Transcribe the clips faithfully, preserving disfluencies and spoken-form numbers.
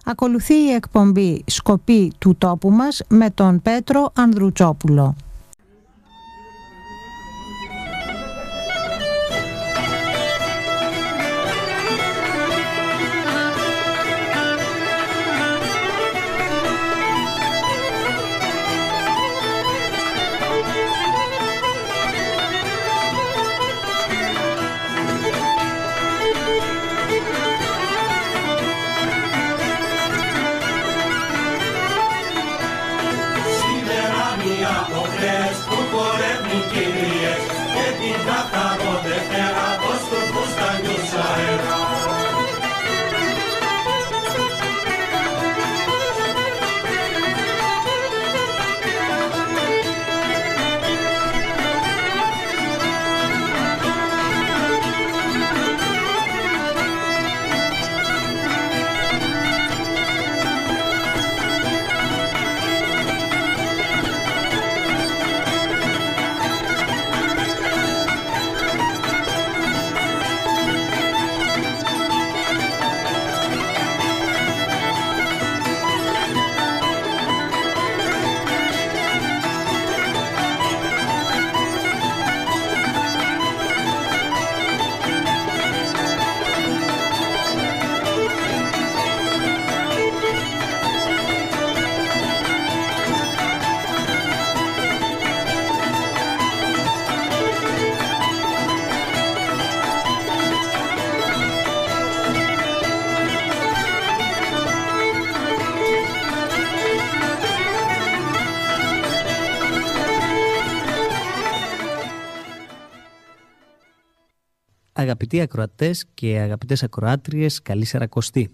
Ακολουθεί η εκπομπή «Σκοπή του τόπου μας» με τον Πέτρο Ανδρουτσόπουλο. Αγαπητοί ακροατές και αγαπητές ακροάτριες, καλή Σαρακοστή.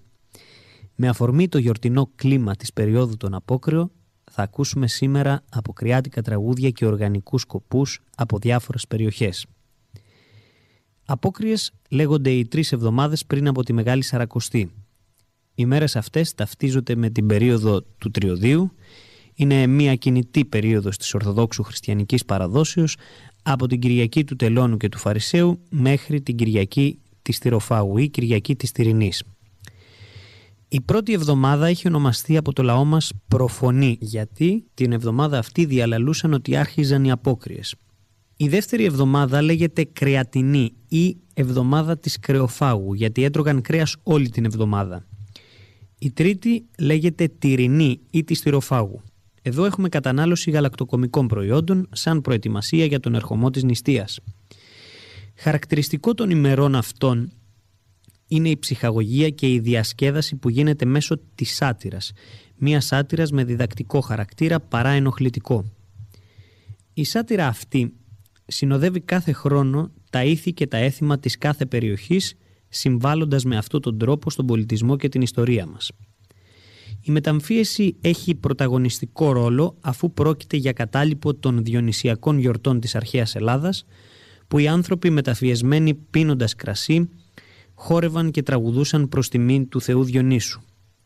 Με αφορμή το γιορτινό κλίμα της περίοδου των Απόκριων, θα ακούσουμε σήμερα αποκριάτικα τραγούδια και οργανικούς σκοπούς από διάφορες περιοχές. Απόκριες λέγονται οι τρεις εβδομάδες πριν από τη Μεγάλη Σαρακοστή. Οι μέρες αυτές ταυτίζονται με την περίοδο του Τριωδίου. Είναι μια κινητή περίοδος της Ορθοδόξου Χριστιανικής Παραδόσεως, από την Κυριακή του Τελώνου και του Φαρισαίου μέχρι την Κυριακή της Τυροφάγου ή Κυριακή της Τυρινής. Η πρώτη εβδομάδα έχει ονομαστεί από το λαό μας προφωνή, γιατί την εβδομάδα αυτή διαλαλούσαν ότι άρχιζαν οι απόκριες. Η δεύτερη εβδομάδα λέγεται κρεατινή ή εβδομάδα της κρεοφάγου, γιατί έτρωγαν κρέας όλη την εβδομάδα. Η τρίτη λέγεται τυρινή ή της τυροφάγου. Εδώ έχουμε κατανάλωση γαλακτοκομικών προϊόντων σαν προετοιμασία για τον ερχομό της νηστείας. Χαρακτηριστικό των ημερών αυτών είναι η ψυχαγωγία και η διασκέδαση που γίνεται μέσω της σάτυρας, μία σάτυρας με διδακτικό χαρακτήρα παρά ενοχλητικό. Η σάτυρα αυτή συνοδεύει κάθε χρόνο τα ήθη και τα έθιμα της κάθε περιοχής, συμβάλλοντας με αυτόν τον τρόπο στον πολιτισμό και την ιστορία μας. Η μεταμφίεση έχει πρωταγωνιστικό ρόλο αφού πρόκειται για κατάλοιπο των διονυσιακών γιορτών της αρχαίας Ελλάδας, που οι άνθρωποι μεταφιεσμένοι πίνοντας κρασί χόρευαν και τραγουδούσαν προς τιμήν του Θεού Διονύσου.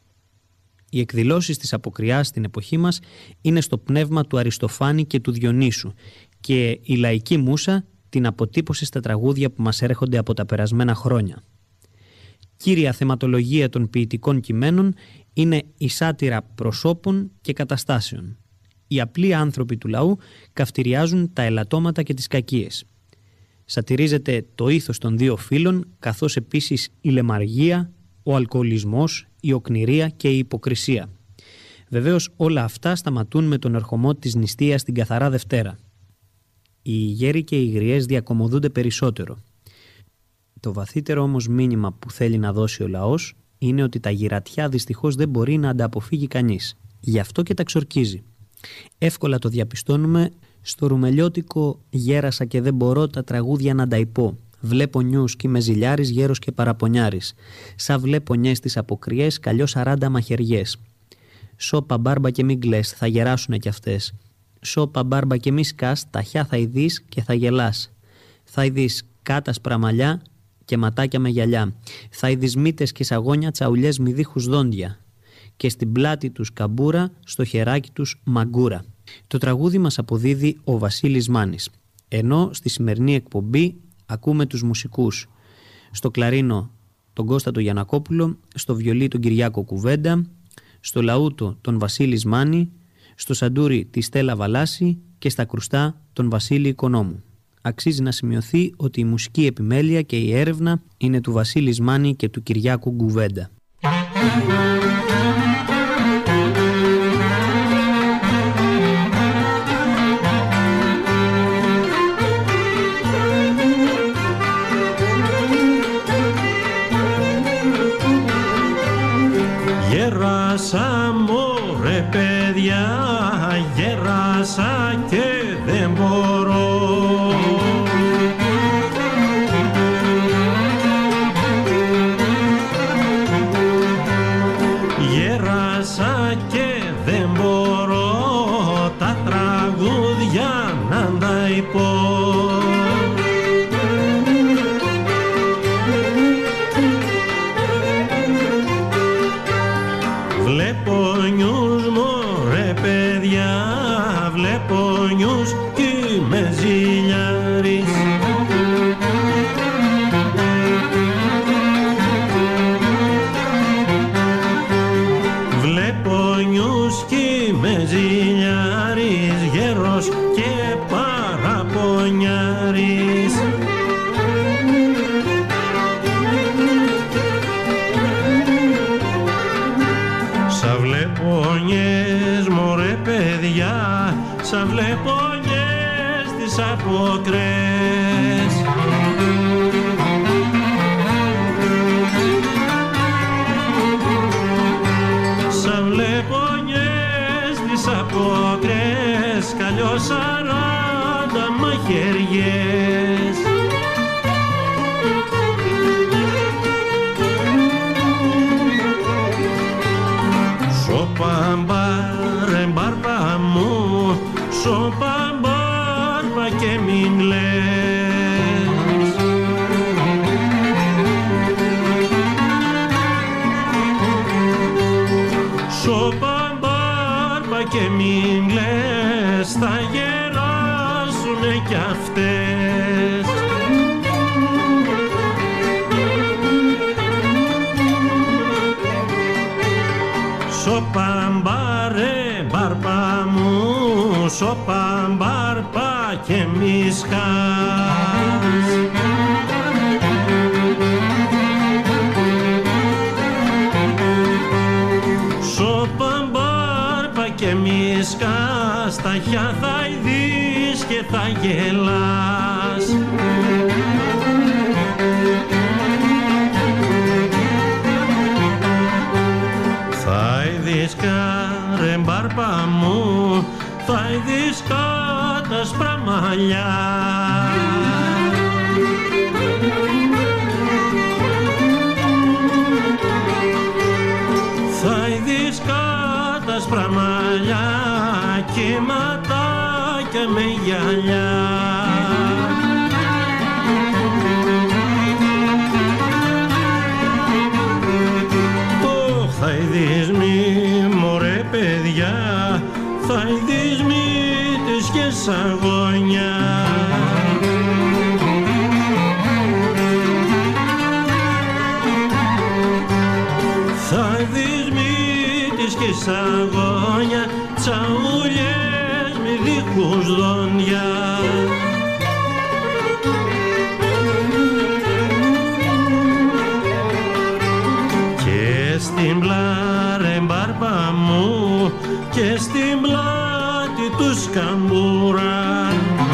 Οι εκδηλώσεις της Αποκριάς στην εποχή μας είναι στο πνεύμα του Αριστοφάνη και του Διονύσου και η λαϊκή μούσα την αποτύπωσε στα τραγούδια που μας έρχονται από τα περασμένα χρόνια. Κύρια θεματολογία των ποιητικών κειμένων είναι η σάτυρα προσώπων και καταστάσεων. Οι απλοί άνθρωποι του λαού καυτηριάζουν τα ελαττώματα και τις κακίες. Σατυρίζεται το ήθος των δύο φύλων, καθώς επίσης η λαιμαργία, ο αλκοολισμός, η οκνηρία και η υποκρισία. Βεβαίως όλα αυτά σταματούν με τον ερχομό της νηστείας την καθαρά Δευτέρα. Οι γέροι και οι γριές διακομωδούνται περισσότερο. Το βαθύτερο όμως μήνυμα που θέλει να δώσει ο λαός είναι ότι τα γυρατιά δυστυχώς δεν μπορεί να ανταποφύγει κανείς. Γι' αυτό και τα ξορκίζει. Εύκολα το διαπιστώνουμε στο ρουμελιώτικο «Γέρασα και δεν μπορώ τα τραγούδια να τα υπώ. Βλέπω νιούς κι είμαι ζηλιάρης, γέρος και παραπονιάρης. Σα βλέπω νιές τις αποκριές, καλλιώ σαράντα μαχαιριές. Σώπα μπάρμπα και μην κλαις, θα γεράσουνε κι αυτές. Σώπα μπάρμπα και μη σκάς, ταχιά θα ειδείς και θα γελάς. Θα ειδείς κάτα σπραμαλιά και ματάκια με γυαλιά. Θα ειδείς μύτες και σαγόνια, τσαουλιές μη δίχους δόντια. Και στην πλάτη τους καμπούρα, στο χεράκι τους μαγκούρα. Το τραγούδι μας αποδίδει ο Βασίλης Μάνης. Ενώ στη σημερινή εκπομπή ακούμε τους μουσικούς. Στο κλαρίνο τον Κώστα τον Γιαννακόπουλο, στο βιολί τον Κυριάκο Κουβέντα, στο λαούτο τον Βασίλη Μάνη, στο σαντούρι τη Στέλλα Βαλάση και στα κρουστά τον Βασίλη Οικονόμου. Αξίζει να σημειωθεί ότι η μουσική επιμέλεια και η έρευνα είναι του Βασίλη Μάνη και του Κυριάκου Γκουβέντα. Γέρασα μωρέ παιδιά, γέρασα και δεν μπορώ. Γέρασα και δεν μπορώ τα τραγούδια να τα υπώ. Βλέπω νιούς μωρέ παιδιά, βλέπω νιούς κι είμαι ζηλιάρης. Βλέπω νιούς κι είμαι ζηλιάρης, γέρος και παραπονιάρης. Σα βλέπω νιές μωρέ παιδιά, σα βλέπω νιές τις αποκρές. Σα βλέπω νιές τις αποκρές, καλλιώς σαράντα μαχαιριές. Σοπα μπάρε μπάρπα μου, σοπα μπάρπα και μην λες. Σοπα μπάρπα και μην λες, θα γεράσουνε κι αυτές. Σοπα μπάρε μπάρπα μου, σοπα μπάρπα και μη σκάς. Σοπα μπάρπα και μη σκάς, τα χιά θα ειδείς και θα γελάς. Θα ειδείς καρε μπάρπα μου, θα ειδείς τα άσπρα μαλλιά. Θα ειδείς τα άσπρα μαλλιά, κύματάκια με γυαλιά. Θα ειδείς μη μωρέ παιδιά, θα ειδείς μη τις και σαγόνια. Θα ειδείς μη τις και σαγόνια, τσαούλιες μη δίχους δόντια. Στην πλάρε μπάρπα μου και στην πλάτη του σκαμπούρα.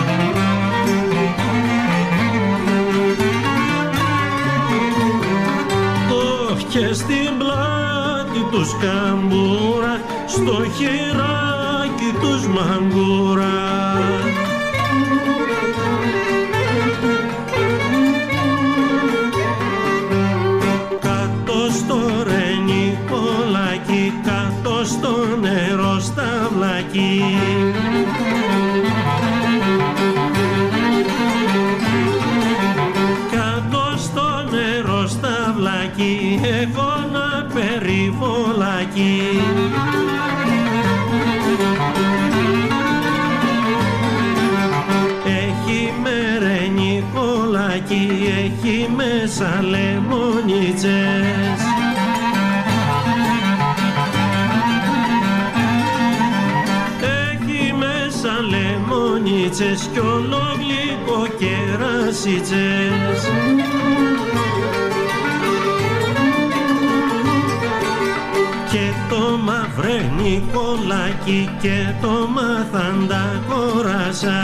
Το και στην πλάτη του σκαμπούρα, στο χεράκι τους μαγκούρα. Κάτω στο νερό σταυλάκι, κάτω στο νερό σταυλάκι, έχω ένα περιβολάκι. Έχει μερενικολάκι, έχει μέσα λεμονίτσες. κερασίτσες κι ολόγλυκο κερασίτσες. Και το μαυρενικολάκι και το μαθάντα κοράσα.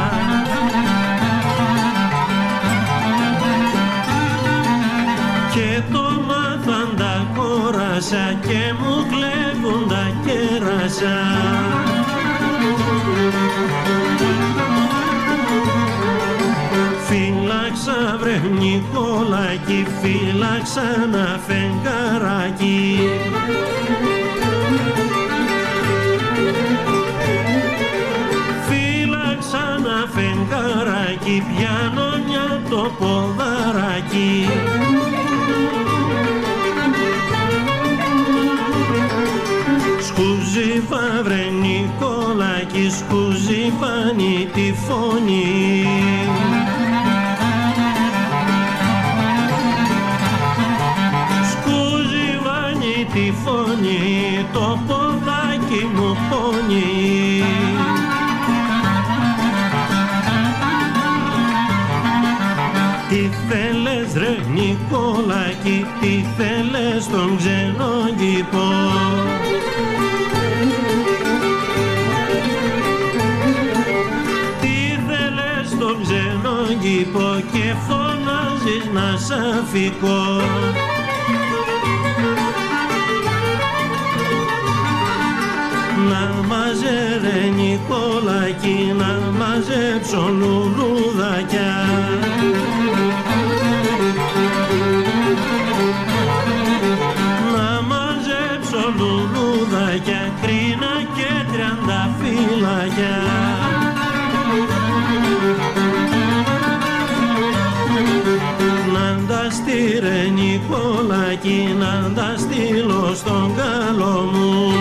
Και το μαθάντα κοράσα και μου κλέβουν τα κέρασα. Φύλαξα βρε Νικολάκη, φύλαξα ένα φεγγαράκι. Φύλαξα ένα φεγγαράκι, πιάνω μια το ποδαράκι. Σκουζίβα βρε Νικολάκη, σκουζίβανει τη φωνή. Σκουζίβανει τη φωνή, το ποδάκι μου πονεί. Τι θέλες ρε Νικολάκη, τι θέλες στον ξενόγυπο. Και φωνάζεις να σ' αφήκω. Να μαζεύε Νικολάκη, να μαζέψω λουλουδάκια. Να μαζέψω λουλουδάκια, κρίνα και τριανταφύλακια. Ρε Νικολάκη, να τα στείλω στον καλό μου.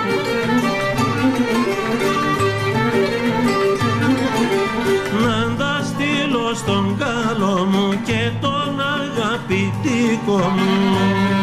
Να τα στείλω στον καλό μου και τον αγαπητικό μου.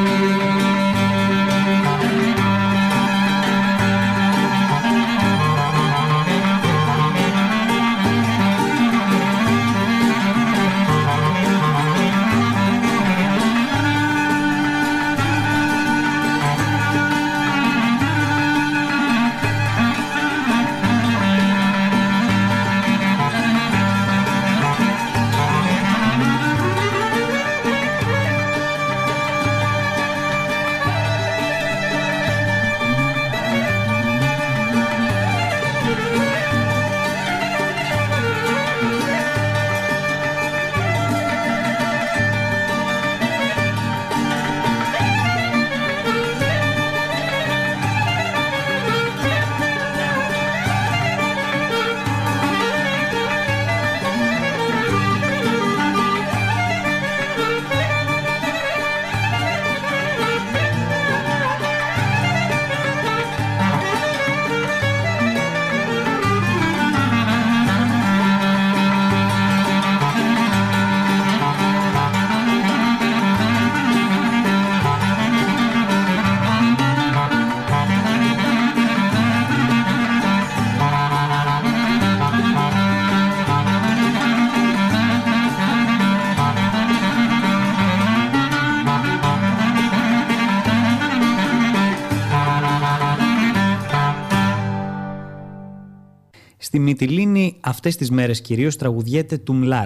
Στη Μυτιλήνη αυτές τις μέρες κυρίως τραγουδιέται τουμλάρ.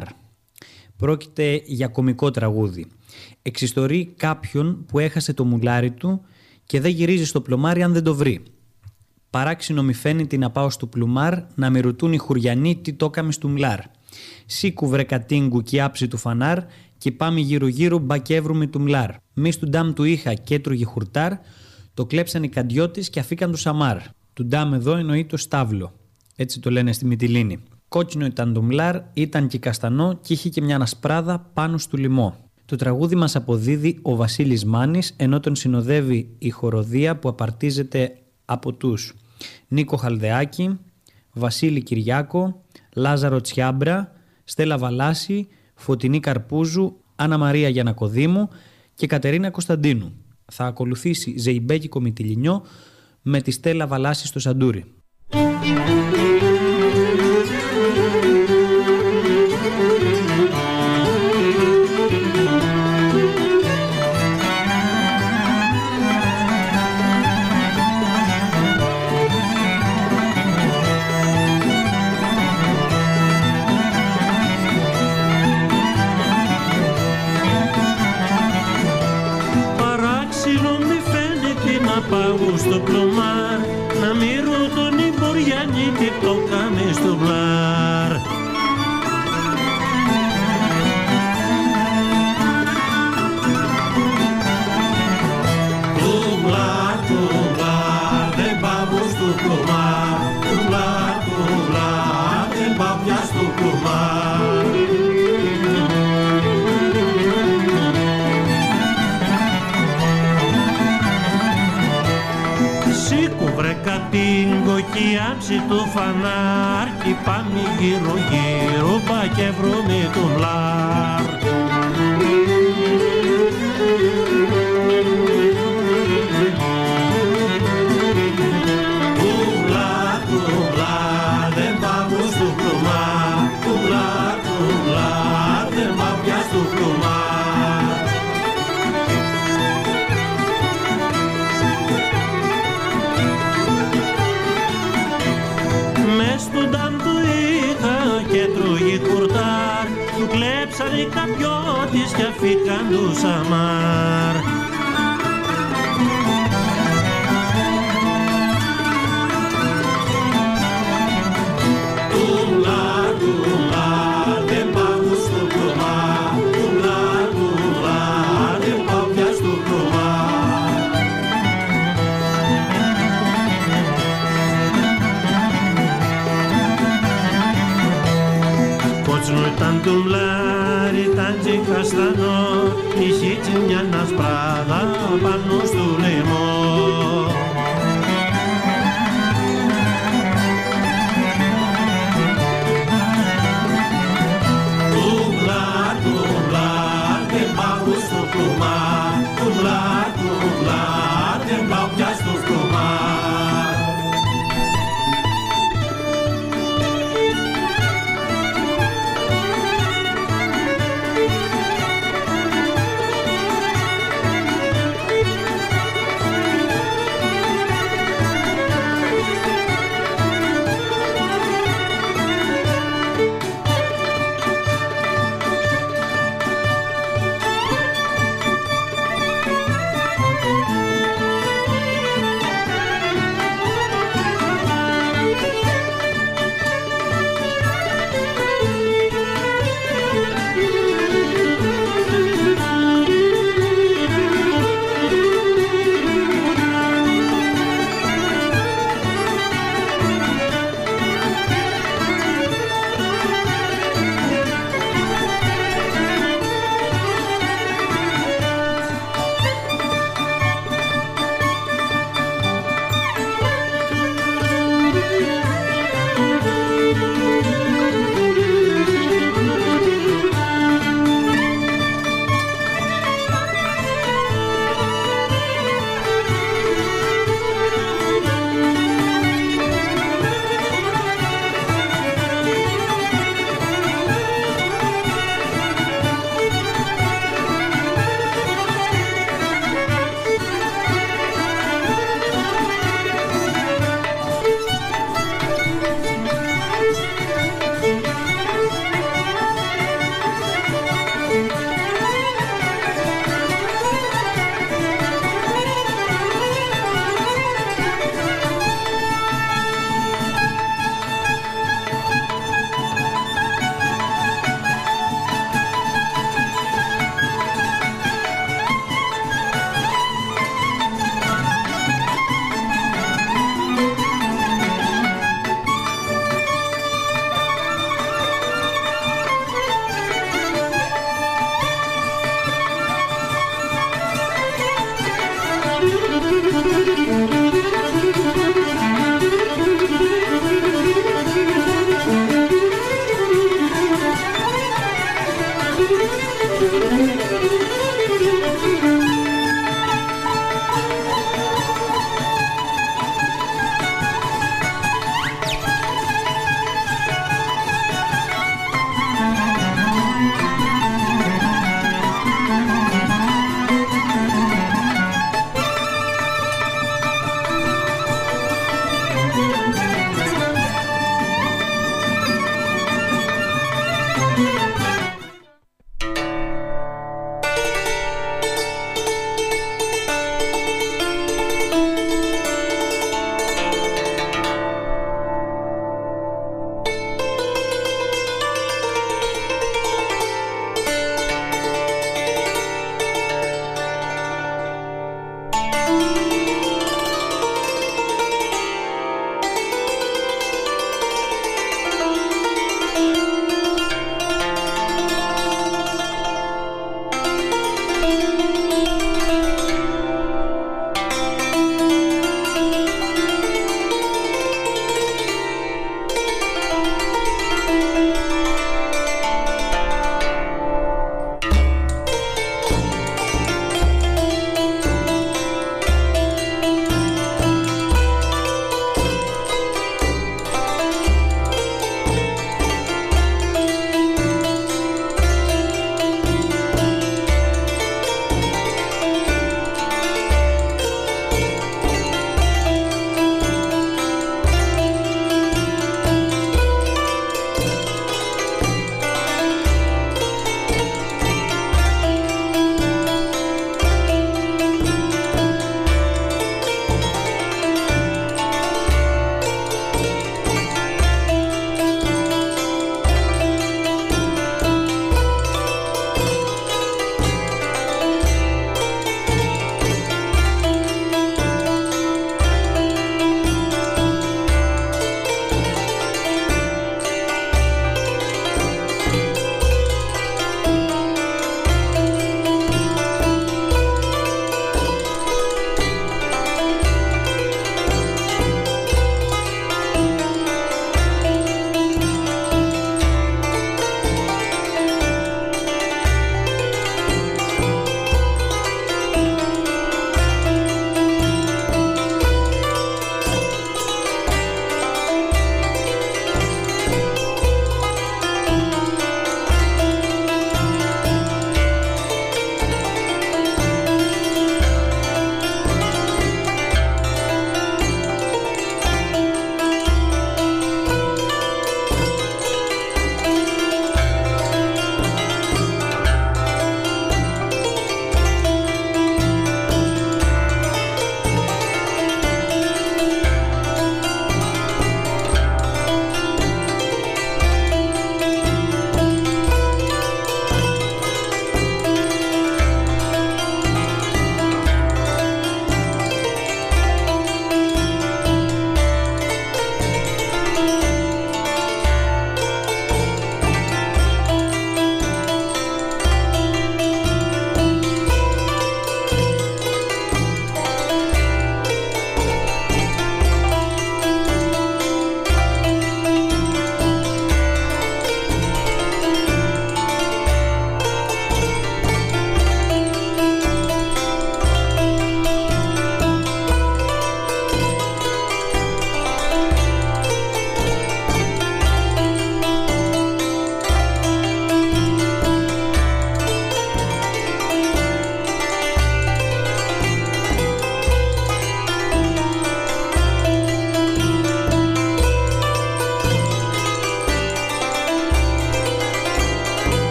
Πρόκειται για κωμικό τραγούδι. Εξιστορεί κάποιον που έχασε το μουλάρι του και δεν γυρίζει στο πλωμάρι αν δεν το βρει. Παράξενο μη φαίνεται να πάω στο πλουμάρ να με ρωτούν οι χουριανοί τι το έκαμε στο μουλάρ. Σήκου βρε κατίγκου κι άψη του φανάρ και πάμε γύρω γύρω μπα και έβρουμε του μλάρ. Μη του ντάμ του είχα και έτρωγε χουρτάρ, το κλέψαν οι καντιώτες και αφήκαν του σαμάρ. Του ντάμ εδώ εννοεί το στάβλο. Έτσι το λένε στη Μυτιλήνη. Κόκκινο ήταν το μλάρ, ήταν και καστανό και είχε και μια ανασπράδα πάνω στο λιμό. Το τραγούδι μας αποδίδει ο Βασίλης Μάνης, ενώ τον συνοδεύει η χοροδία που απαρτίζεται από τους Νίκο Χαλδεάκη, Βασίλη Κυριάκο, Λάζαρο Τσιάμπρα, Στέλλα Βαλάση, Φωτεινή Καρπούζου, Άννα Μαρία Γιαννακοδήμου και Κατερίνα Κωνσταντίνου. Θα ακολουθήσει Ζεϊμπέκικο Μυτιληνιό με τη Στέλλα Βαλάση στο σαντούρι. πάγου στο πλωμάρ, να μυρώ τον Ιμπουριανή και το κάμε στο μπλάρ. Τουμπλάρ, τουμπλάρ, δεν πάω στο πλωμάρ, τουμπλάρ, τουμπλάρ, δεν πάω πια στο πλωμάρ. Σήκω βρέκα την κοκκιάμψη του φανάρ κι πάμε γύρω γύρω πά και βρούμε τον μπλάρ. Τουμπλάρ, τουμπλάρ, δεν πάω στο πλωμάρ, τουμπλάρ, τουμπλάρ, δεν πάω πια στο πλωμάρ. Μες στον τάμ του είχα και τρώγει κουρτάρ, του κλέψανε οι καπιώτες κι αφήκαν του σαμάρ. Τουμπλάρ, τουμπλάρ, δεν πάω στο πλωμάρ, τουμπλάρ, τουμπλάρ, δεν πάω πια στο πλωμάρ. Κότσινο ήταν το μπλάρ, ήταν και καστανό, είχε και μια ασπράδα πάνω στο λαιμό. Τουμπλάρ, τουμπλάρ, δεν πάω στο πλωμάρ, τουμπλάρ, τουμπλάρ, δεν πάω πια στο πλωμάρ.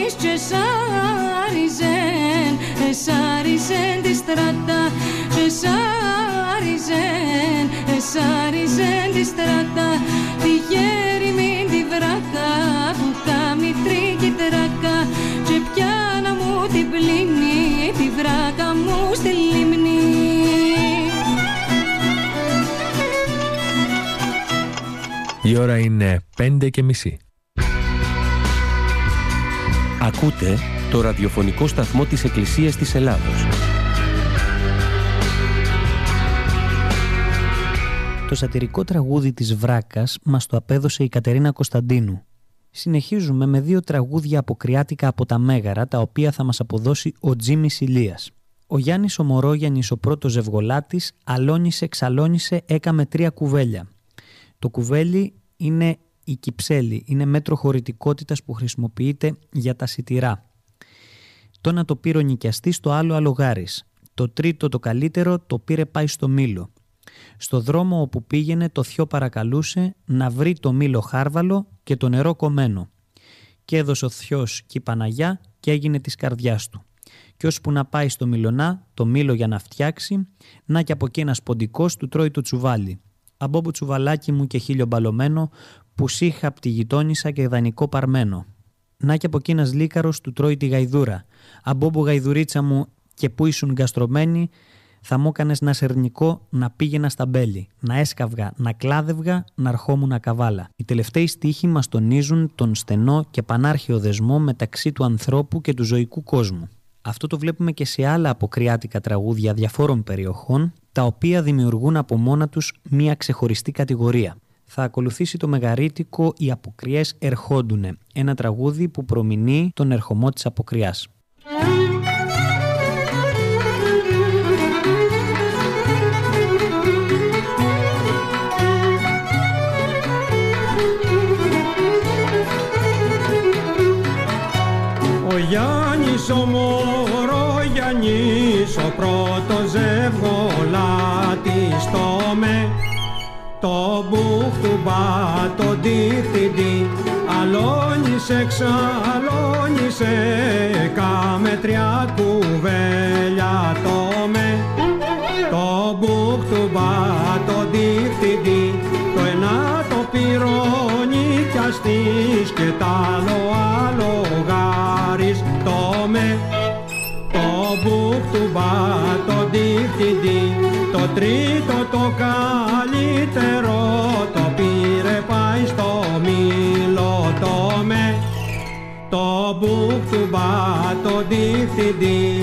και σάριζεν, εσάριζεν τη στρατά, εσάριζεν, εσάριζεν τη στρατά, τη γέρη μην τη βράκα που κάμει τρίκη τράκα και πιάνα μου την πλήνη, τη βράκα μου στη λίμνη. Η ώρα είναι πέντε και μισή. Ακούτε το ραδιοφωνικό σταθμό της Εκκλησίας της Ελλάδος. Το σατιρικό τραγούδι της Βράκας μας το απέδωσε η Κατερίνα Κωνσταντίνου. Συνεχίζουμε με δύο τραγούδια αποκριάτικα από τα Μέγαρα, τα οποία θα μας αποδώσει ο Τζίμις Ηλίας. Ο Γιάννης ο Μωρόγιαννης, ο πρώτος ζευγολάτης, αλώνησε, ξαλώνησε, έκαμε τρία κουβέλια. Το κουβέλι είναι η κυψέλη, είναι μέτρο χωρητικότητας που χρησιμοποιείται για τα σιτηρά. Το ένα το πήρε ο νοικιαστής, το άλλο αλογάρης. Το τρίτο, το καλύτερο, το πήρε πάει στο μήλο. Στο δρόμο όπου πήγαινε το θειό παρακαλούσε να βρει το μήλο χάρβαλο και το νερό κομμένο. Και έδωσε ο θειός και η Παναγιά και έγινε της καρδιάς του. Και ώσπου να πάει στο μιλονά, το μήλο για να φτιάξει, να και από εκεί ένας ποντικός του τρώει το τσουβάλι. Αμπόμπο τσουβαλάκι μου και χίλιο μπαλωμένο, που σήχα απ' τη γειτόνισσα και δανεικό παρμένο. Να και από εκεί ένας λύκαρος του τρώει τη γαϊδούρα. Αμπόμπο γαϊδουρίτσα μου και που ήσουν γκαστρωμένη, θα μου έκανες να σερνικό να πήγαινα στα μπέλη, να έσκαυγα, να κλάδευγα, να αρχόμουν καβάλα. Οι τελευταίοι στίχοι μας τονίζουν τον στενό και πανάρχαιο δεσμό μεταξύ του ανθρώπου και του ζωικού κόσμου. Αυτό το βλέπουμε και σε άλλα αποκριάτικα τραγούδια διαφόρων περιοχών, τα οποία δημιουργούν από μόνα τους μία ξεχωριστή κατηγορία. Θα ακολουθήσει το μεγαρίτικο «Οι αποκριές ερχόντουνε», ένα τραγούδι που προμηνεί τον ερχομό της αποκριάς. Ο Γιάννης ο Μωρόγιαννης, ο πρώτος ζευγολάτης, το με το μπουχτουμπά, το διευθυντή, αλώνησε, ξαλώνησε, κάμε τρία κουβέλια, το με το μπουχτουμπά, το διευθυντή, το ένα το πυρώνει κι αστής και τ' άλλο άλλο γάρις, το με το μπουχτουμπά, το διευθυντή, το τρίτο το καλύτερο, το πήρε πάει στο μήλο, το με το μπουχτουμπά, το διευθυντή.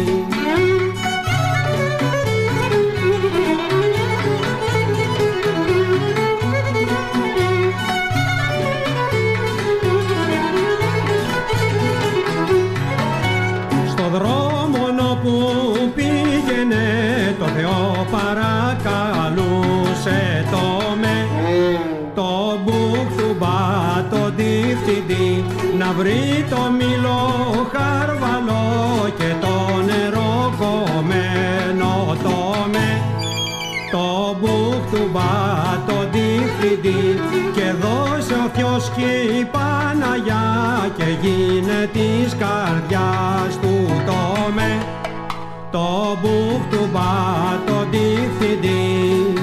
Στο δρόμο όπου πήγαινε το Θεό παρακαλούσε, το με το μπουχτουμπά, το διευθυντή, να βρει το μήλο χαρβαλό και το νερό κομμένο, το με το μπουχτουμπά, το διευθυντή, και δώσε ο Θεός και η Παναγιά και γίνε της καρδιάς του, το με το μπουχτουμπά, το διευθυντή.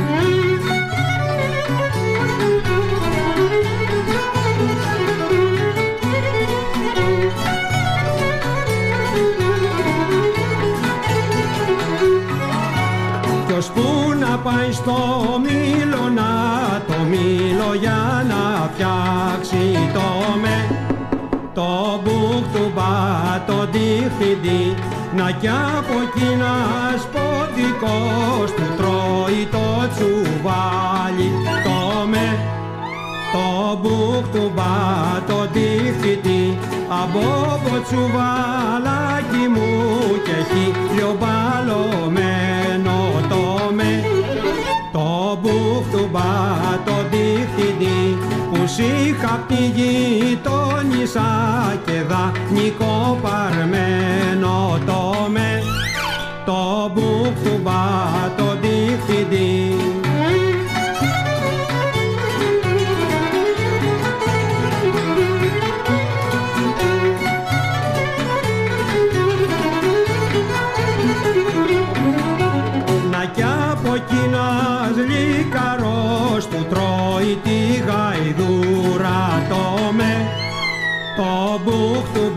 Ποιος που να πάει στο μήλο, να το μήλο για να φτιάξει, το με το μπουχτουμπά, το διευθυντή, να κι από εκεί ένας ποντικός του τρώει το τσουβάλι, το με το μπουχτουμπά, το διευθυντή, αμπόμπο τσουβαλάκι μου και χίλιο μπαλωμένο, το με το μπουχτουμπά, το διευθυντή, που σήχα απ' τη γειτόνισσα και δανεικό παρμένο, το με το μπουχτουμπά, το διευθυντή.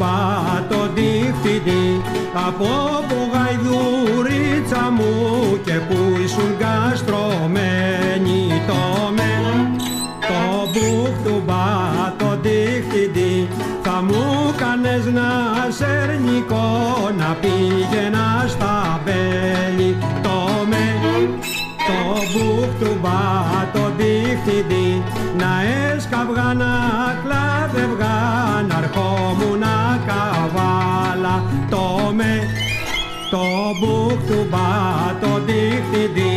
μπάτο δίχτυτη από που γαϊδουρίτσα μου και που ήσουν καστρωμένοι το με το μπούχ του μπάτο δίχτυτη θα μου κάνες να σερνικό να πήγαινα στα μπέλη το με το μπούχ του μπάτο δίχτυτη να έσκαυγα να κλάδευγα να αρχόμουν να καβάλα το με το μπούχ του μπάτο δίχτυτη.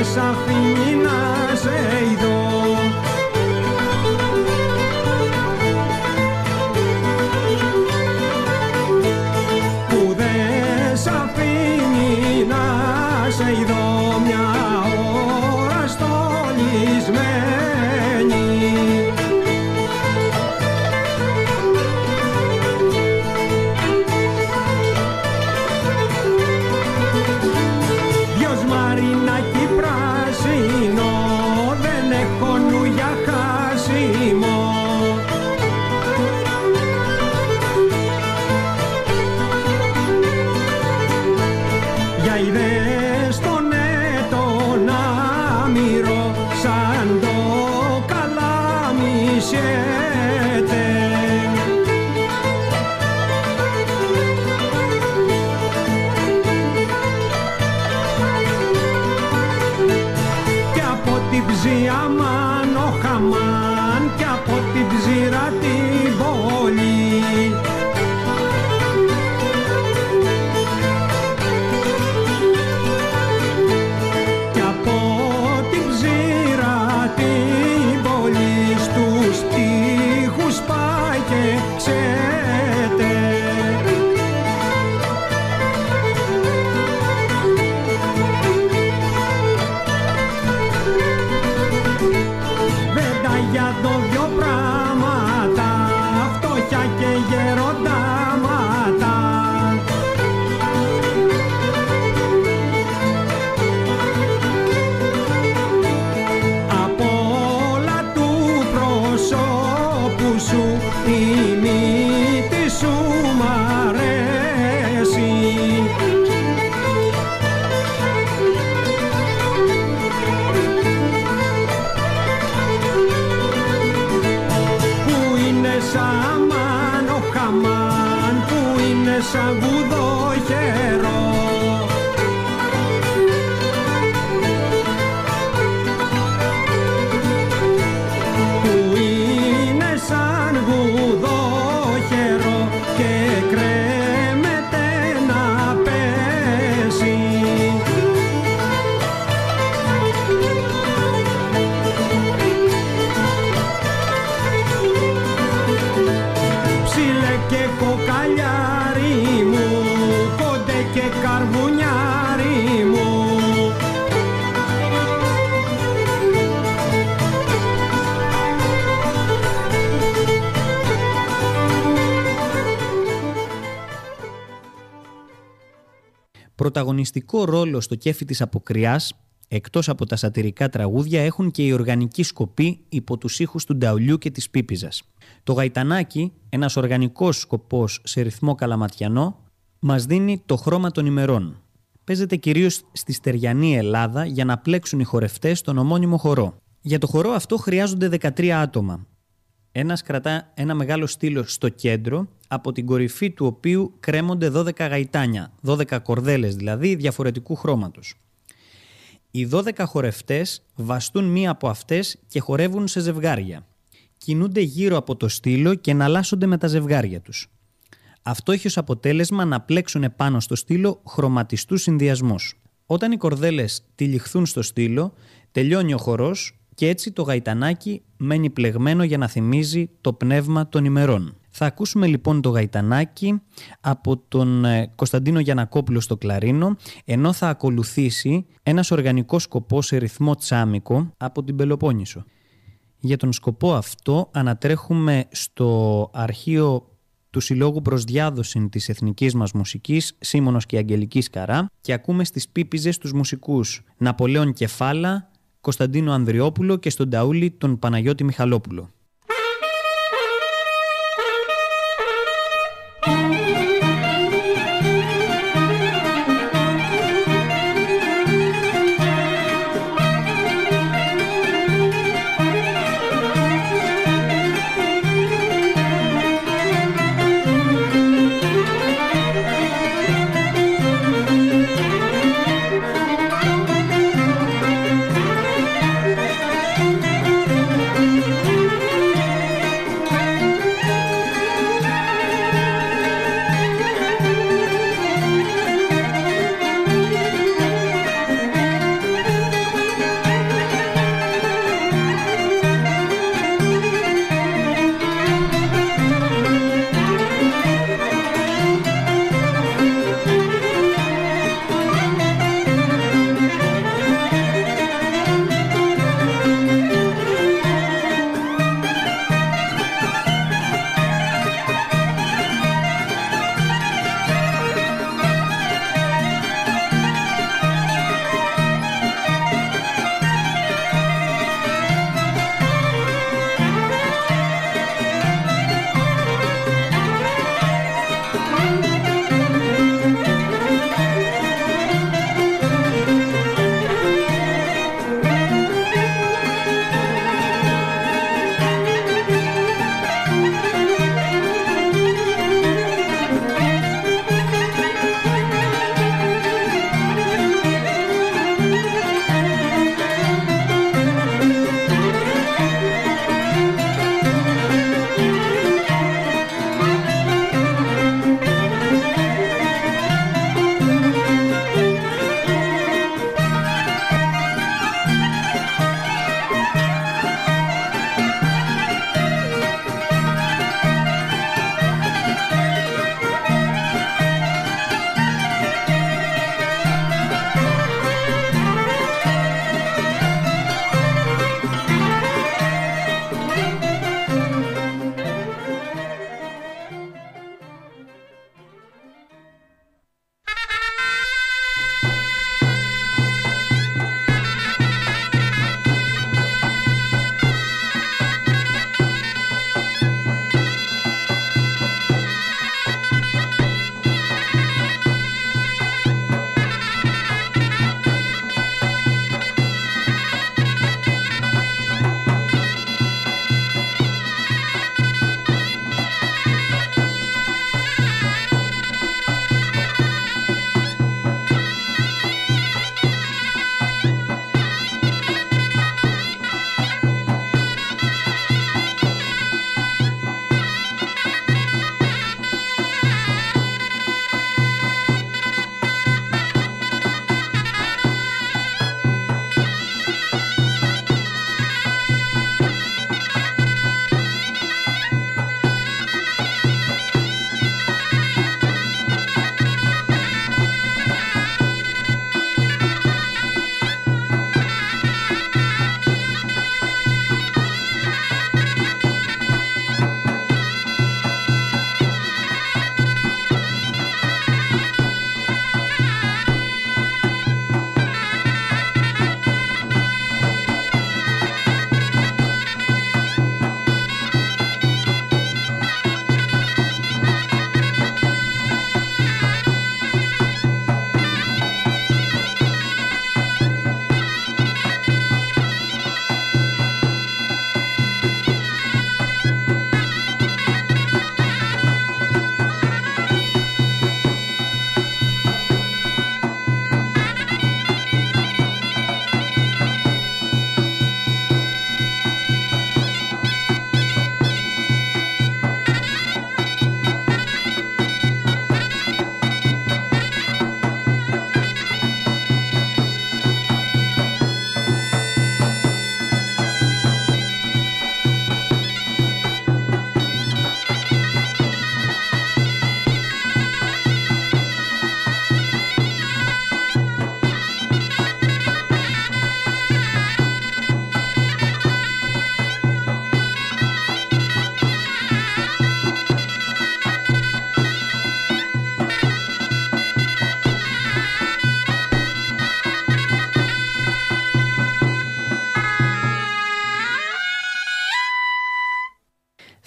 σ' αφήνει να σε ειδώ. Που δεν σ' αφήνει να σε ειδώ μια ώρα στολισμένη. Αμάν ο χαμάν κι από την ψήρα την πόλη. Κι από την ψήρα την πόλη στους τοίχους πάει και ξέτε. Για το δυο πράγματα, φτώχεια και γεροντάματα. Από όλα του προσώπου σου η μύτη σου μ' αρέσει. Σαμάν ο χαμάν που είναι σαν βουδόχερο. Που είναι σαν βουδόχερο και κρέμεται να πέσει. Και κοκαλιάρι μου, κόντε και καρβουνιάρι μου. Πρωταγωνιστικό ρόλο στο κέφι της Αποκριάς, εκτός από τα σατιρικά τραγούδια, έχουν και οι οργανικοί σκοποί υπό τους ήχους του νταουλιού και της πίπιζας. Το γαϊτανάκι, ένας οργανικός σκοπός σε ρυθμό καλαματιανό, μας δίνει το χρώμα των ημερών. Παίζεται κυρίως στη στεριανή Ελλάδα για να πλέξουν οι χορευτές στον ομώνυμο χορό. Για το χορό αυτό χρειάζονται δεκατρία άτομα. Ένας κρατά ένα μεγάλο στήλο στο κέντρο, από την κορυφή του οποίου κρέμονται δώδεκα γαϊτάνια, δώδεκα κορδέλες δηλαδή διαφορετικού χρώματος. Οι δώδεκα χορευτές βαστούν μία από αυτές και χορεύουν σε ζευγάρια. Κινούνται γύρω από το στήλο και εναλλάσσονται με τα ζευγάρια τους. Αυτό έχει ως αποτέλεσμα να πλέξουν επάνω στο στήλο χρωματιστούς συνδυασμούς. Όταν οι κορδέλες τυλιχθούν στο στήλο, τελειώνει ο χορός και έτσι το γαϊτανάκι μένει πλεγμένο για να θυμίζει το πνεύμα των ημερών. Θα ακούσουμε λοιπόν το γαϊτανάκι από τον Κωνσταντίνο Γιαννακόπουλο στο κλαρίνο, ενώ θα ακολουθήσει ένας οργανικός σκοπός σε ρυθμό τσάμικο από την Πελοπόννησο. Για τον σκοπό αυτό ανατρέχουμε στο αρχείο του Συλλόγου προς Διάδοση της Εθνικής μας Μουσικής, Σίμωνος και Αγγελική Καρά, και ακούμε στις πίπιζες τους μουσικούς Ναπολέον Κεφάλα, Κωνσταντίνο Ανδριόπουλο και στον ταούλι τον Παναγιώτη Μιχαλόπουλο. Thank you.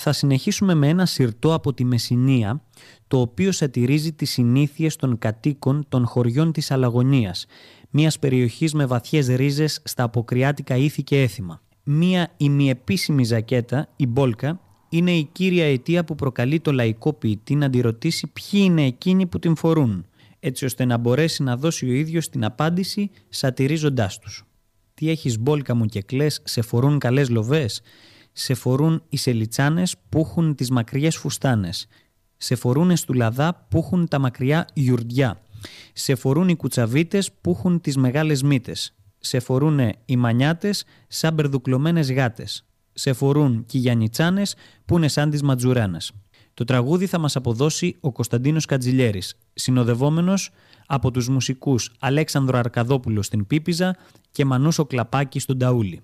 Θα συνεχίσουμε με ένα συρτό από τη Μεσσηνία, το οποίο σατηρίζει τις συνήθειες των κατοίκων των χωριών της Αλαγωνίας, μιας περιοχής με βαθιές ρίζες στα αποκριάτικα ήθη και έθιμα. Μια ημιεπίσημη ζακέτα, η μπόλκα, είναι η κύρια αιτία που προκαλεί το λαϊκό ποιητή να αντιρωτήσει ποιοι είναι εκείνοι που την φορούν, έτσι ώστε να μπορέσει να δώσει ο ίδιος την απάντηση σατηρίζοντάς τους. Τι έχεις μπόλκα μου και κλαις, σε φορούν καλές λοβές? Σε φορούν οι σελιτσάνες που έχουν τις μακριές φουστάνες. Σε φορούν στουλαδά που έχουν τα μακριά γιουρδιά. Σε φορούν οι κουτσαβίτες που έχουν τις μεγάλες μύτες. Σε φορούν οι μανιάτες σαν μπερδουκλωμένες γάτες. Σε φορούν και οι γιαννιτσάνες που είναι σαν τις ματζουράνες. Το τραγούδι θα μας αποδώσει ο Κωνσταντίνος Κατζηλιέρης, συνοδευόμενος από τους μουσικούς Αλέξανδρο Αρκαδόπουλο στην Πίπιζα και Μανούσο Κλαπάκη στον Ταούλη.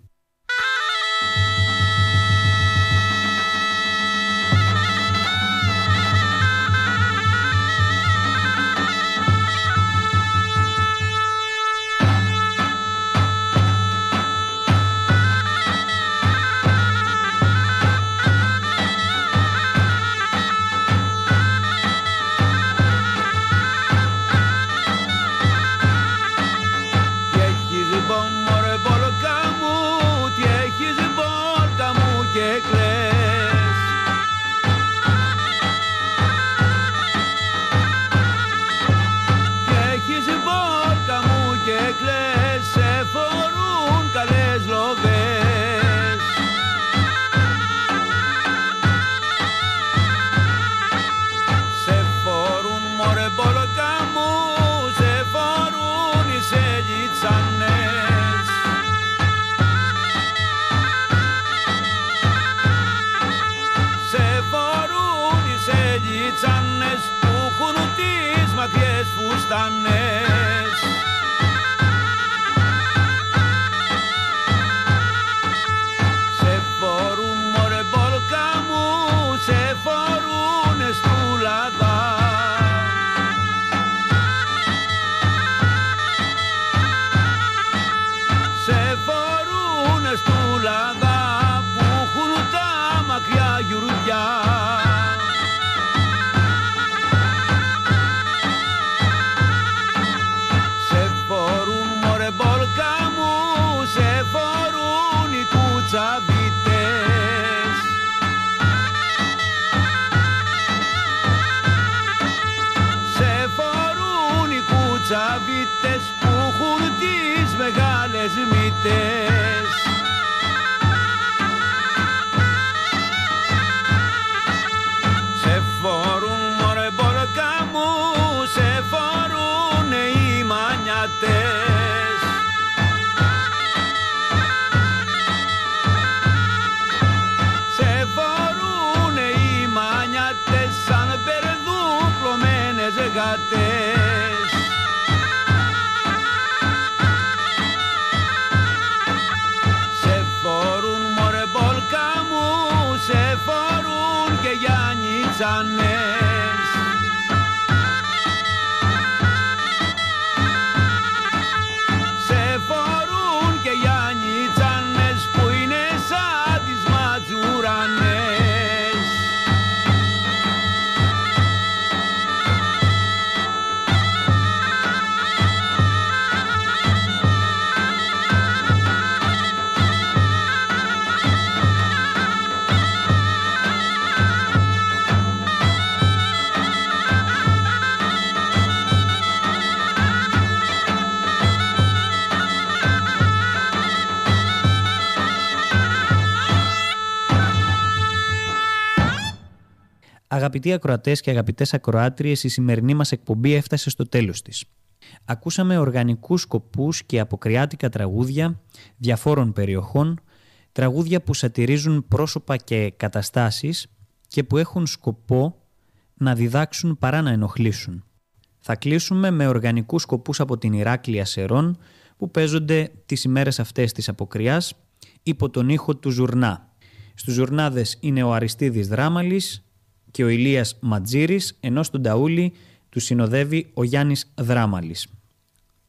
Αγαπητοί ακροατές και αγαπητές ακροάτριες, η σημερινή μας εκπομπή έφτασε στο τέλος της. Ακούσαμε οργανικούς σκοπούς και αποκριάτικα τραγούδια διαφόρων περιοχών, τραγούδια που σατηρίζουν πρόσωπα και καταστάσεις και που έχουν σκοπό να διδάξουν παρά να ενοχλήσουν. Θα κλείσουμε με οργανικούς σκοπούς από την Ηράκλεια Σερών που παίζονται τις ημέρες αυτές της αποκριάς υπό τον ήχο του Ζουρνά. Στους Ζουρνάδες είναι ο Αριστίδης Δράμαλης και ο Ηλίας Ματζήρης, ενώ στον Ταούλη του συνοδεύει ο Γιάννης Δράμαλης.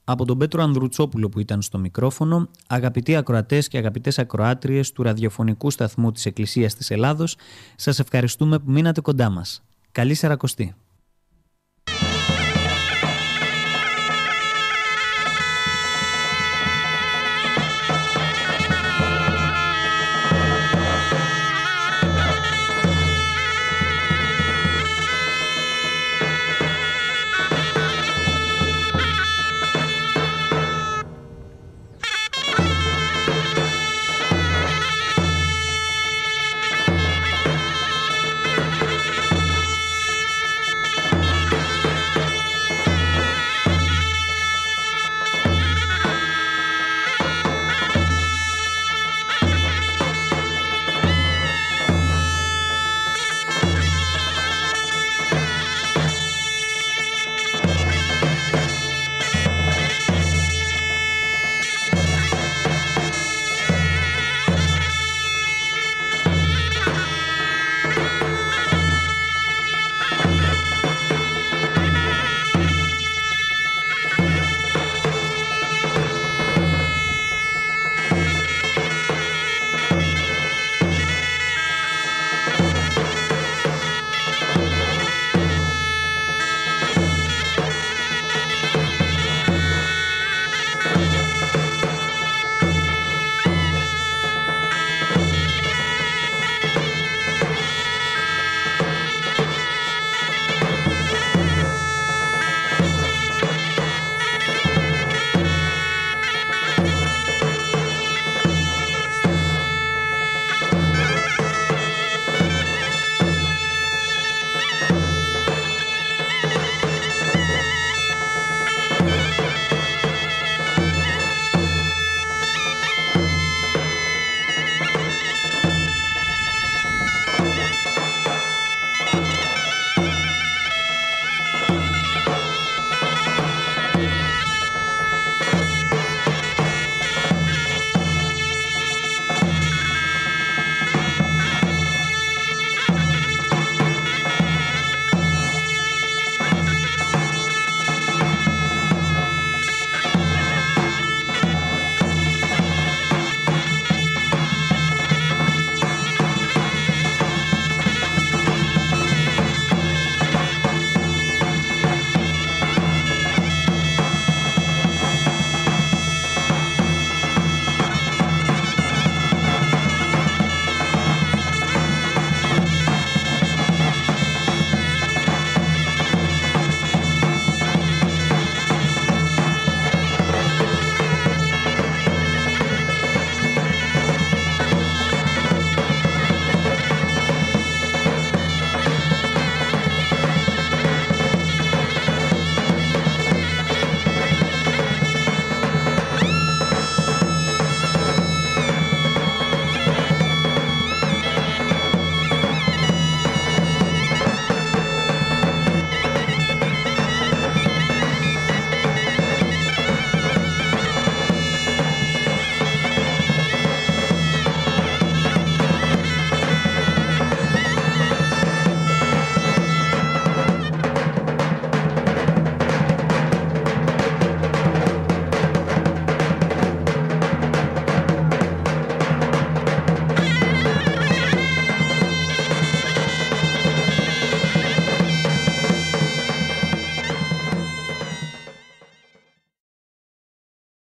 από τον Πέτρο Ανδρουτσόπουλο που ήταν στο μικρόφωνο, αγαπητοί ακροατές και αγαπητές ακροάτριες του ραδιοφωνικού σταθμού της Εκκλησίας της Ελλάδος, σας ευχαριστούμε που μείνατε κοντά μας. Καλή Σαρακοστή!